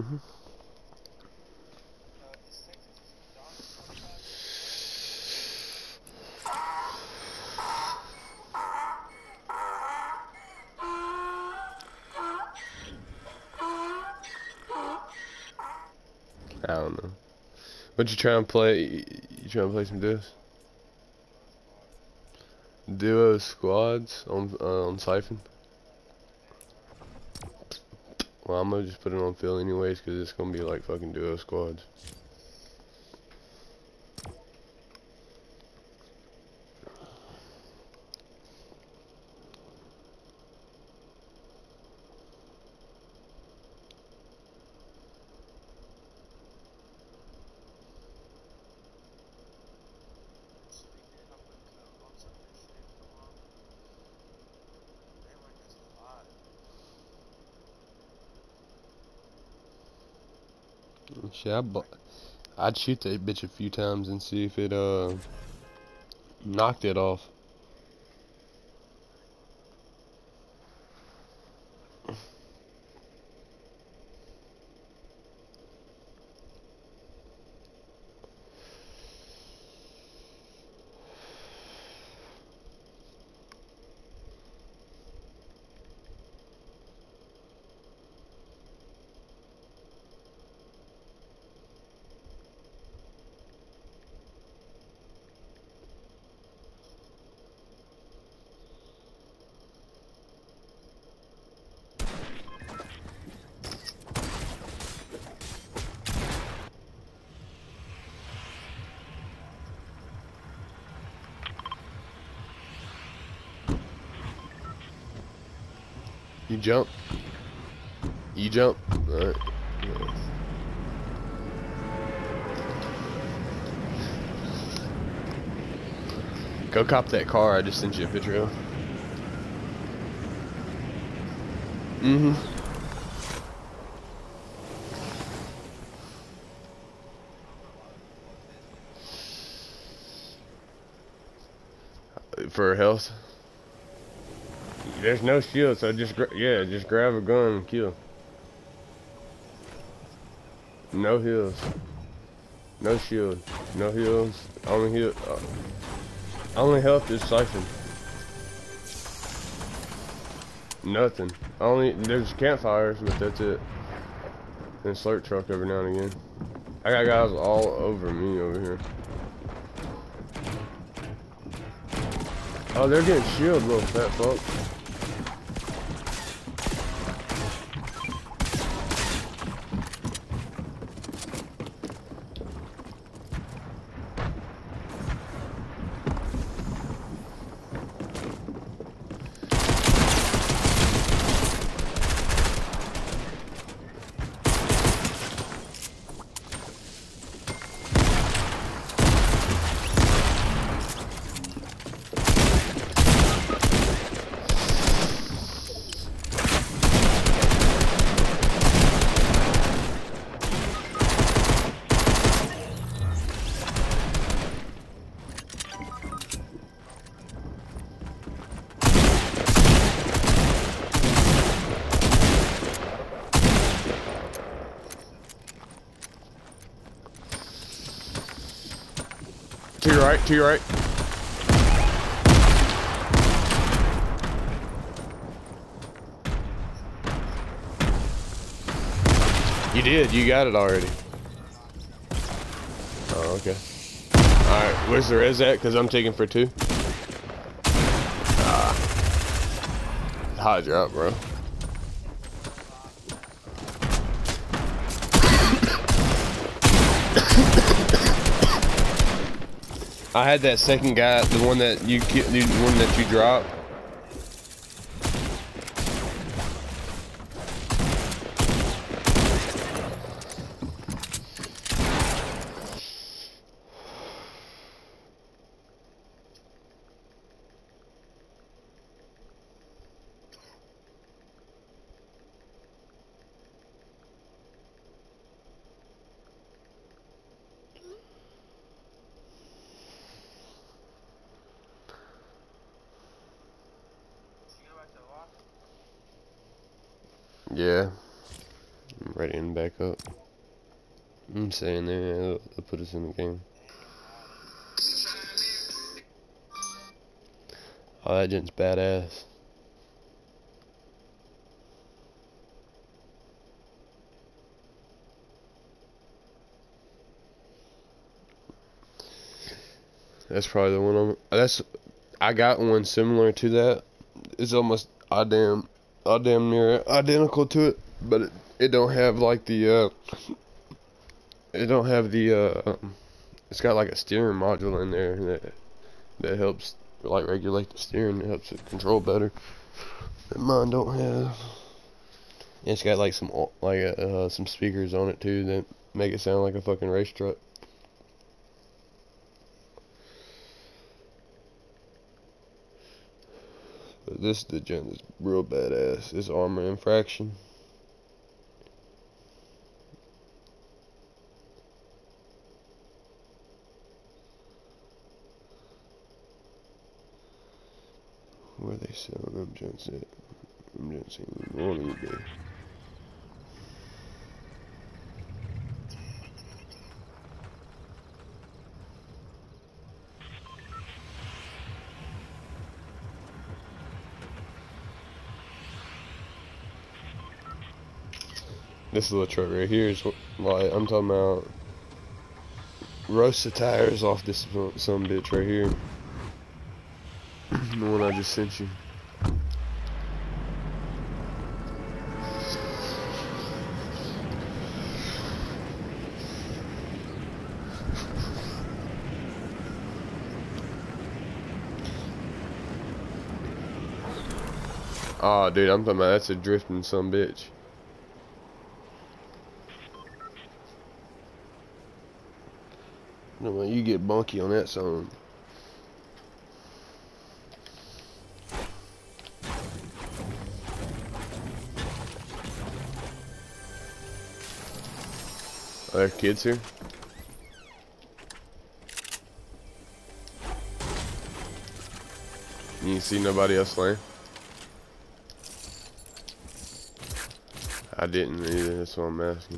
Mm-hmm. I don't know. But you trying to play? You trying to play some duos? Duo squads on Siphon? Well, I'm gonna just put it on Phil anyways, cause it's gonna be like fucking duo squads. Shit, I'd shoot that bitch a few times and see if it knocked it off. You jump. You jump. Alright. Go cop that car I just sent you a picture of. Mm-hmm. For health. There's no shield, so just just grab a gun and kill. No heals. No shield. No heals. Only heal. Only health is Siphon. Nothing. Only there's campfires, but that's it. And slurp truck every now and again. I got guys all over me over here. Oh, they're getting shield, little fat fuck. To your right, to your right. You did, you got it already. Oh, okay. Alright, where's the res at? Because I'm taking for two. Hot drop, bro. I had that second guy, the one that you dropped. Yeah. Ready and back up. I'm saying there, they'll put us in the game. Oh, that gent's badass. That's probably the one I got one similar to that. It's almost damn near identical to it, but it don't have like the it don't have the it's got like a steering module in there that helps like regulate the steering. It helps it control better. That mine don't have. And it's got like some speakers on it too that make it sound like a fucking race truck. But this the gent is real badass. This armor infraction. Where are they selling them gents at? Them gents ain't on eBay. This little truck right here is like, I'm talking about, roast the tires off this some bitch right here. The one I just sent you. Oh, dude, I'm talking about that's a drifting some bitch. No, man, you get bunky on that song. Are there kids here? You see nobody else playing? I didn't either, that's what I'm asking.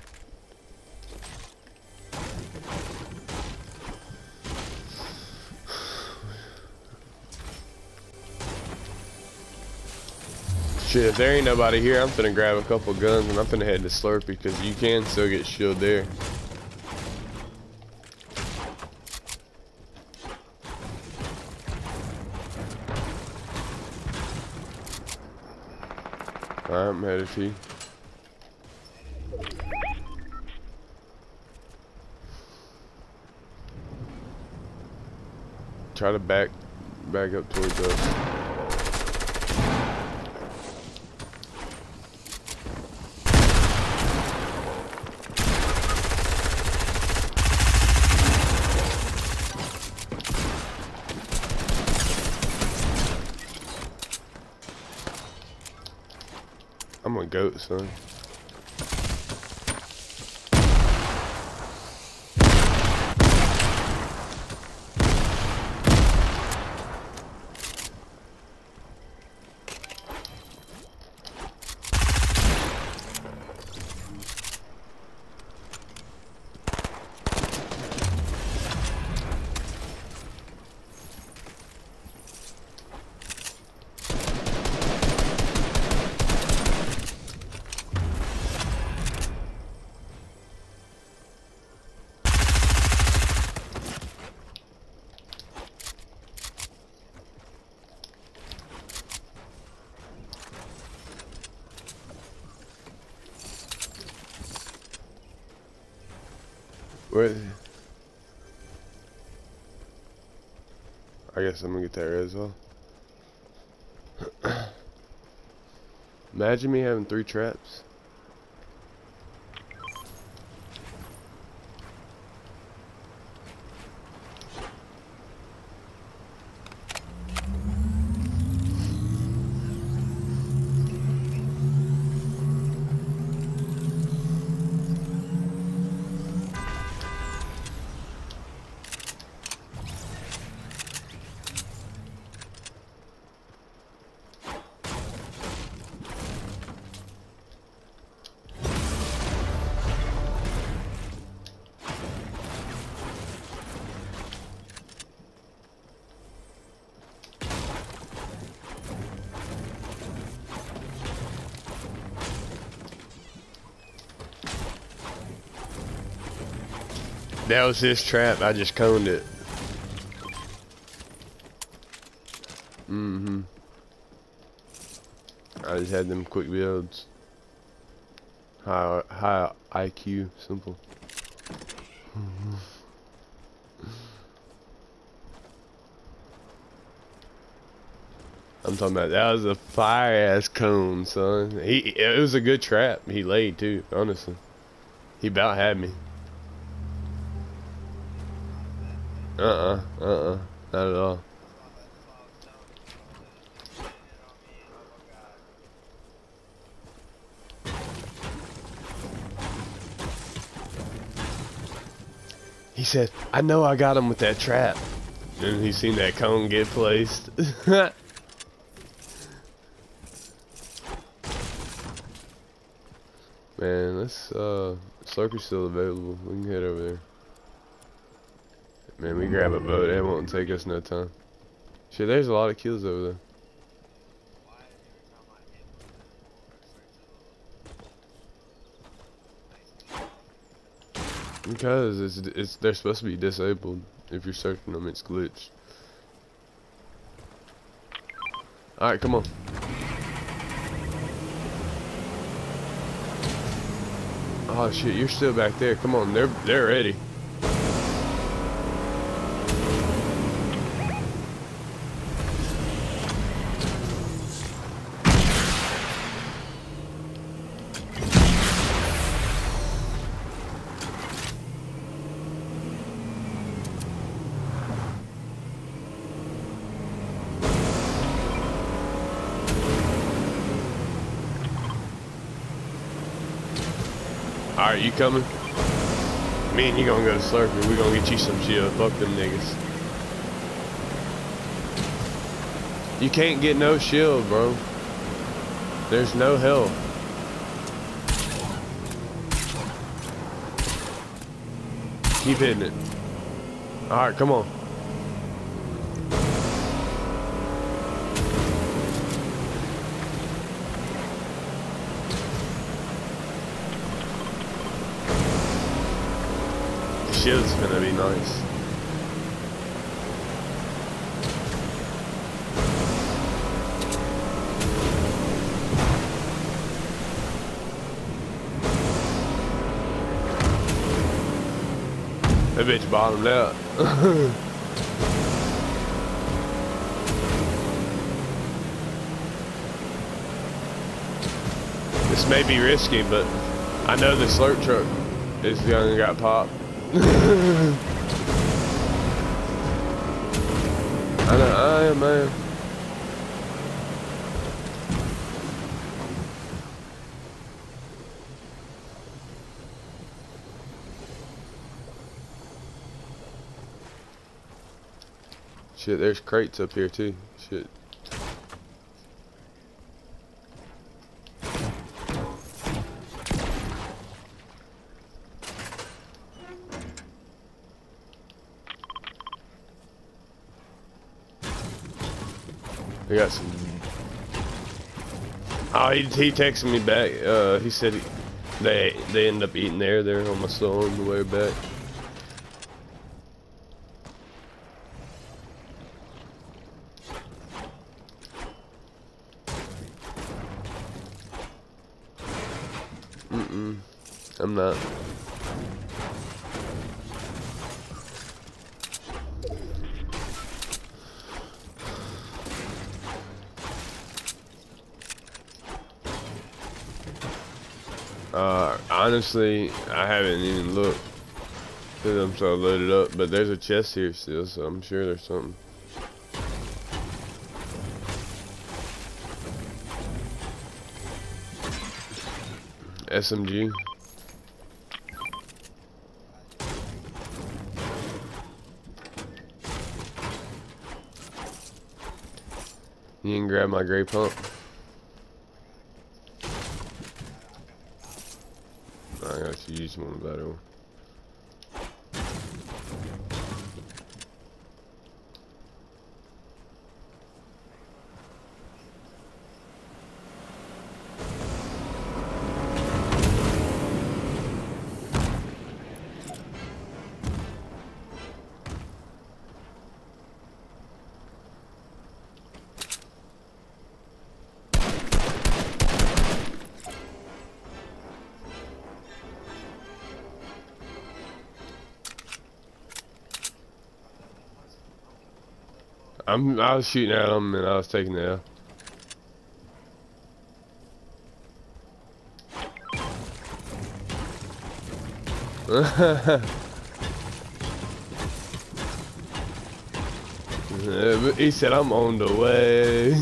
Shit, if there ain't nobody here, I'm finna grab a couple guns and I'm finna head to Slurpee because you can still get shield there. Alright, I'm headed to you. Try to back up towards us. I'm a goat, son. Where? I guess I'm gonna get that res off. Imagine me having 3 traps. That was his trap. I just coned it. Mm-hmm. I just had them quick builds. High IQ, simple. I'm talking about that was a fire ass cone, son. It was a good trap. He laid too, honestly. He about had me. Not at all. He said, I know I got him with that trap. And he seen that cone get placed. Man, let's, Slurpee's still available. We can head over there. Man, we grab a boat. It won't take us no time. Shit, there's a lot of kills over there. Because they're supposed to be disabled. If you're searching them, it's glitched. Alright, come on. Oh shit, you're still back there. Come on, they're ready. Alright, you coming? Me and you gonna go to Slurpee. We gonna get you some shield. Fuck them niggas. You can't get no shield, bro. There's no health. Keep hitting it. Alright, come on. Shield's gonna be nice. That bitch bottomed out. This may be risky, but I know the slurp truck is gonna got popped. I know, man. Shit, there's crates up here too. Shit. We got some. Oh, he texted me back. He said they end up eating there. They're almost on the way back. I'm not. Honestly, I haven't even looked because I'm so loaded up, but there's a chest here still, so I'm sure there's something. SMG. You can grab my gray pump. I got to use one better one. I was shooting at him and I was taking the L. But he said I'm on the way.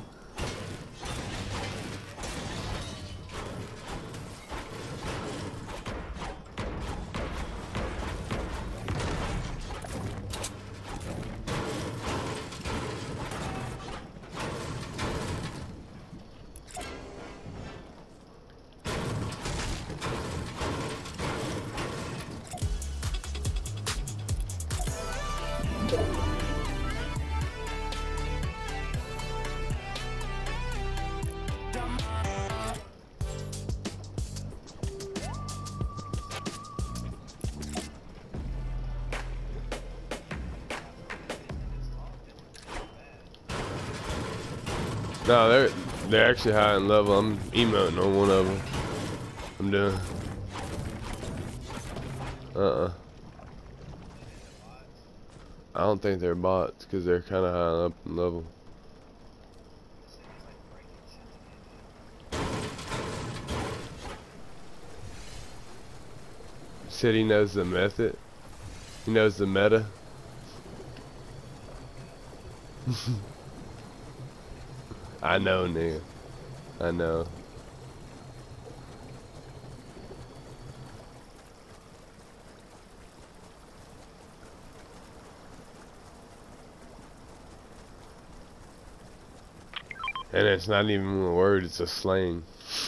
No, they're actually high in level. I'm emoting on one of them. I'm doing. I don't think they're bots because they're kind of high up in level. Said he knows the method. He knows the meta. I know, nigga. I know. And it's not even a word, it's a slang.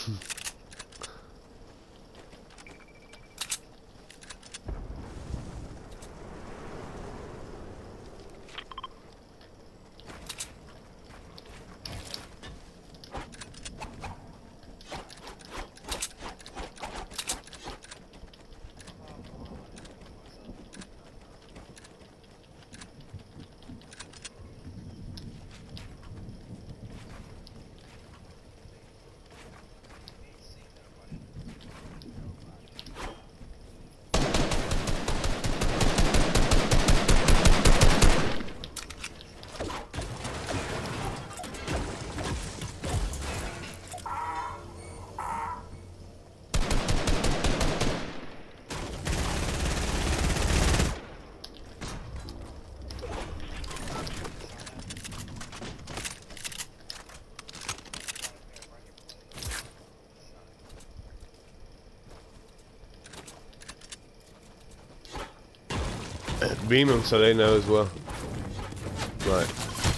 Beam them so they know as well. Right.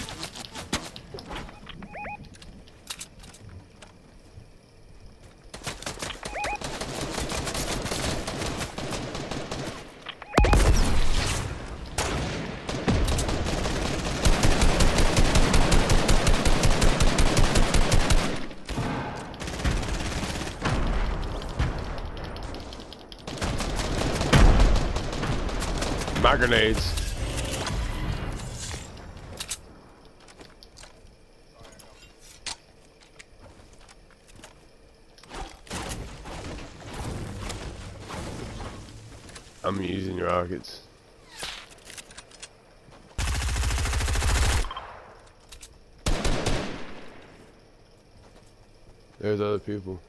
My grenades. I'm using rockets. There's other people.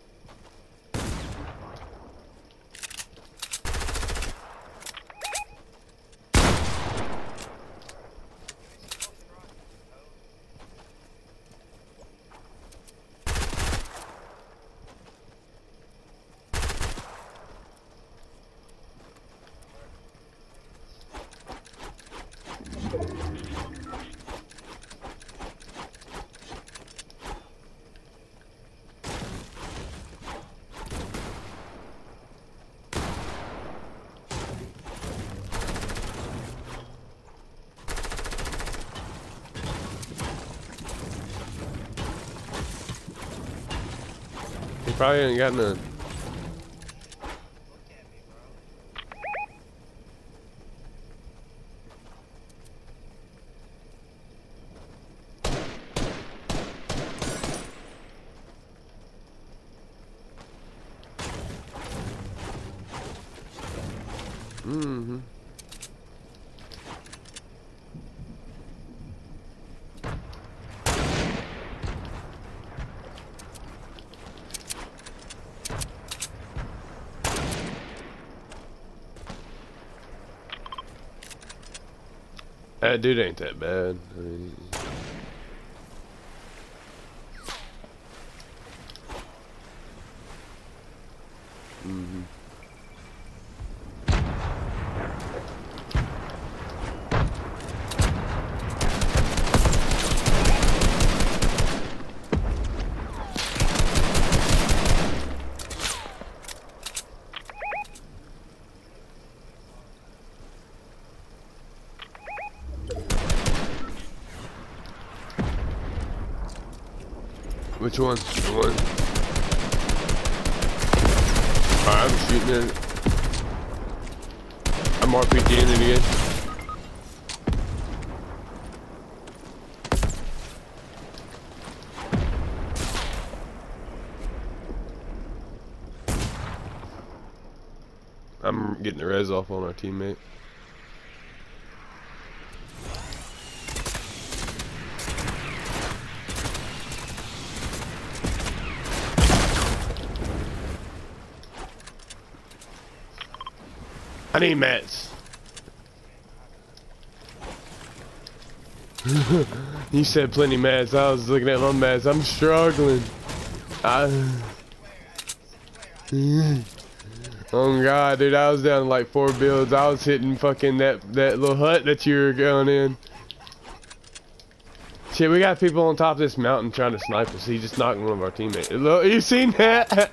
He probably ain't got none. Mm-hmm. That dude ain't that bad. I mean, mm-hmm. Which one? The one? Alright, I'm shooting it. I'm RPGing it again. I'm getting the res off on our teammate. I need mats. You said plenty mats. I was looking at my mats. I'm struggling. Oh god, dude, I was down to like 4 builds. I was hitting fucking that little hut that you were going in. Shit, we got people on top of this mountain trying to snipe us. He just knocked one of our teammates. Look, you seen that?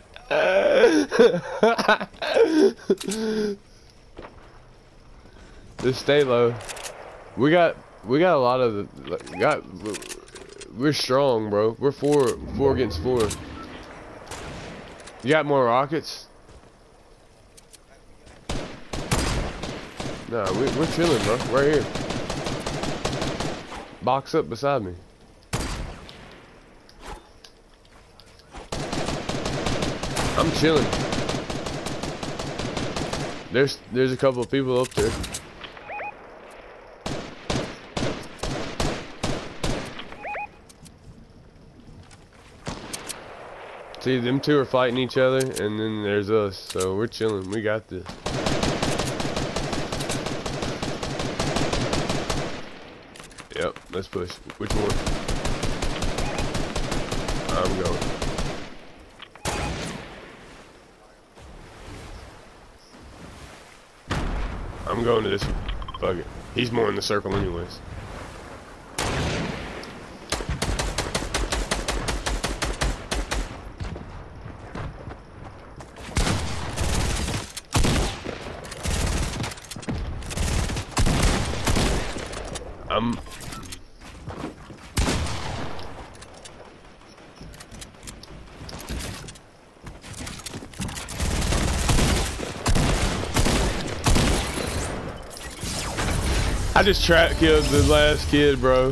Just stay low. We got a lot of we're strong, bro. We're four against 4. You got more rockets? No, we're chilling, bro. Right here. Box up beside me. I'm chilling. There's a couple of people up there. See, them two are fighting each other, and then there's us. So we're chilling. We got this. Yep, let's push. Which one? I'm going. I'm going to this one. Fuck it. He's more in the circle anyways. I just trap killed the last kid, bro.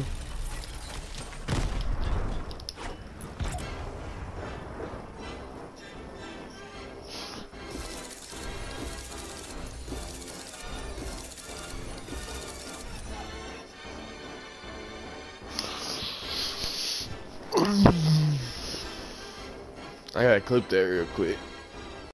I gotta clip that real quick.